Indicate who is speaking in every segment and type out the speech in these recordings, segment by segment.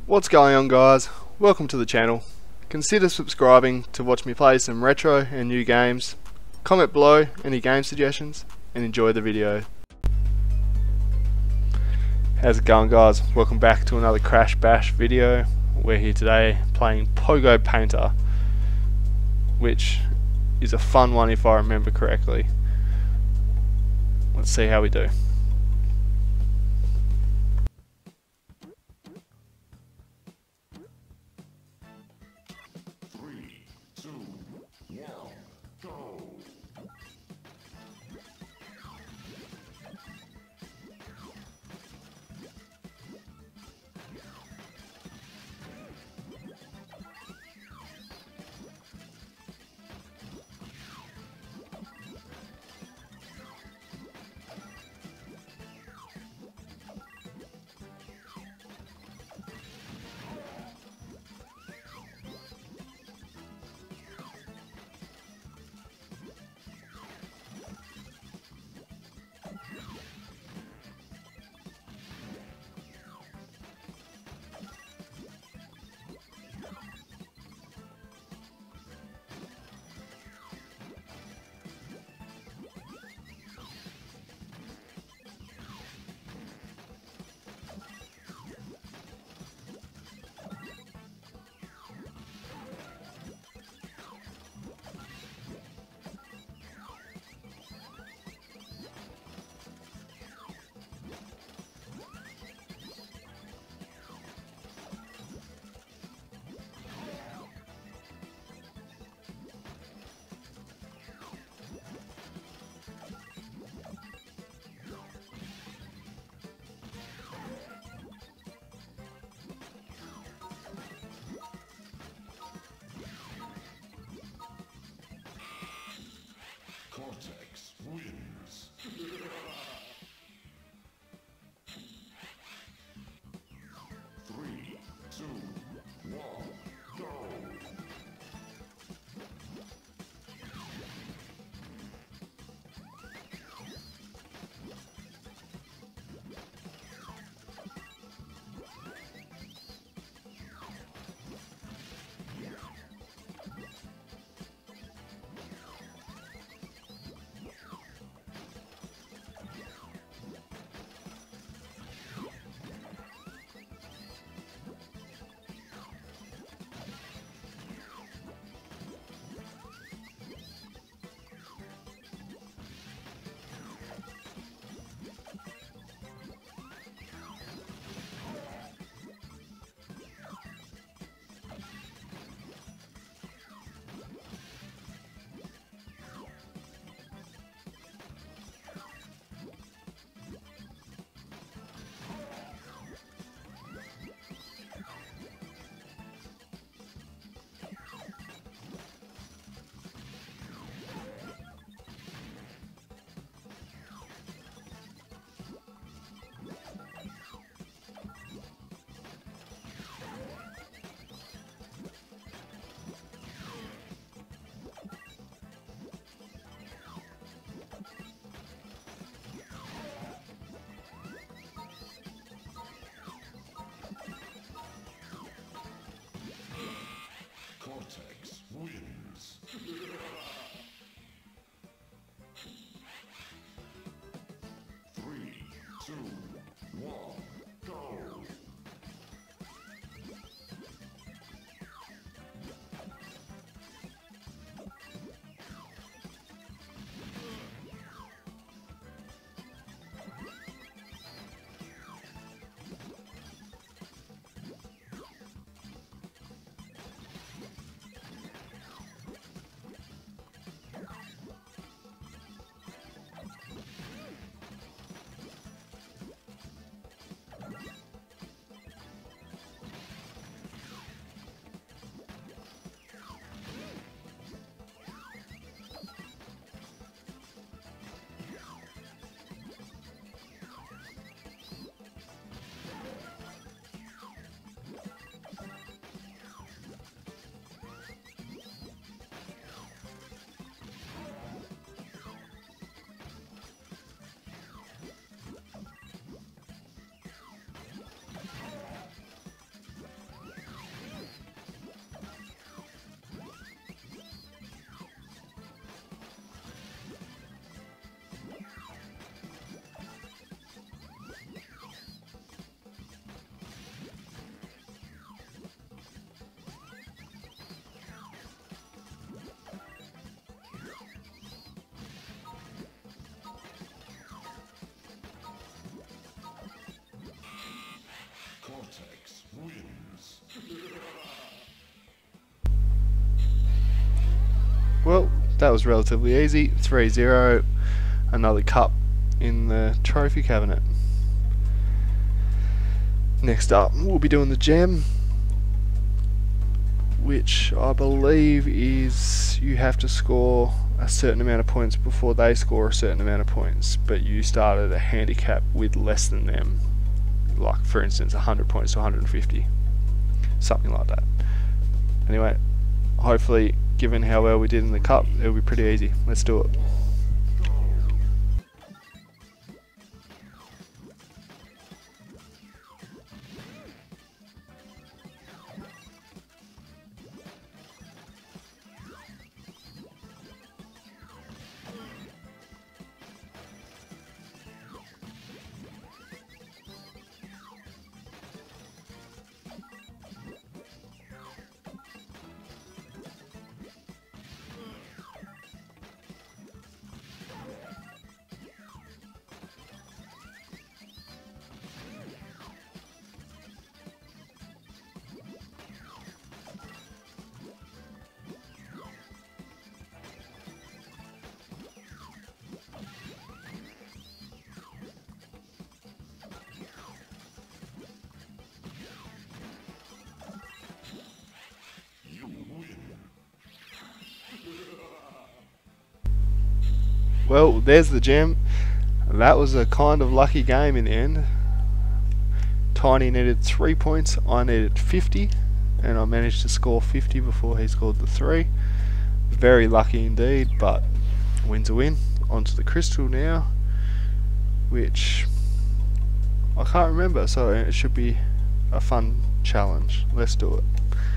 Speaker 1: What's going on, guys? Welcome to the channel. Consider subscribing to watch me play some retro and new games. Comment below any game suggestions and enjoy the video. How's it going, guys? Welcome back to another Crash Bash video. We're here today playing Pogo Painter, which is a fun one if I remember correctly. Let's see how we do. that was relatively easy. 3-0, another cup in the trophy cabinet. Next up, we'll be doing the gem, which I believe is you have to score a certain amount of points before they score a certain amount of points, but you start at a handicap with less than them, like for instance 100 points to 150, something like that. Anyway, hopefully given how well we did in the cup, it'll be pretty easy. Let's do it. Well, there's the gem. That was a kind of lucky game in the end. Tiny needed 3 points, I needed 50, and I managed to score 50 before he scored the 3. Very lucky indeed, but win's a win. Onto the crystal now, which I can't remember, so it should be a fun challenge. Let's do it.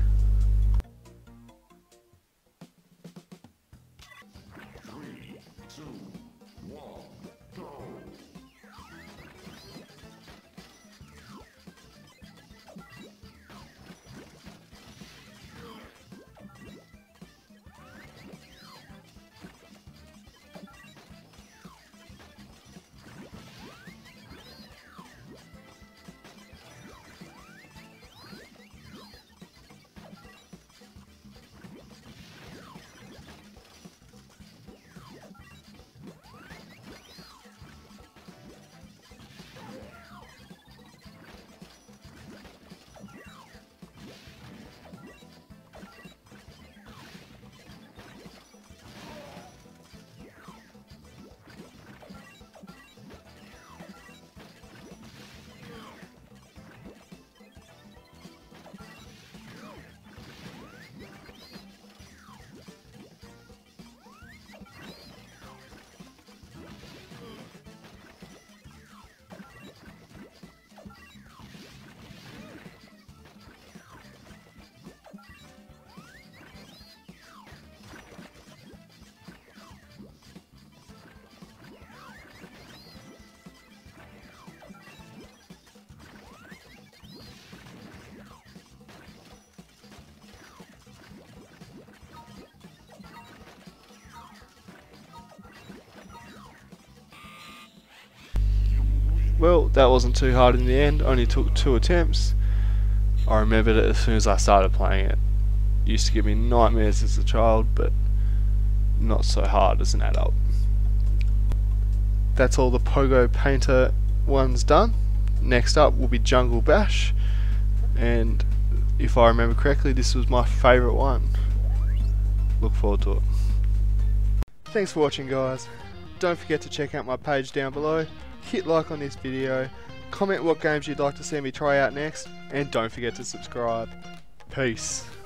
Speaker 1: Well, that wasn't too hard in the end, only took 2 attempts. I remembered it as soon as I started playing it. It used to give me nightmares as a child, but not so hard as an adult. That's all the Pogo Painter ones done. Next up will be Jungle Bash, and if I remember correctly, this was my favourite one. Look forward to it. Thanks for watching, guys. Don't forget to check out my page down below. Hit like on this video, comment what games you'd like to see me try out next, and don't forget to subscribe. Peace.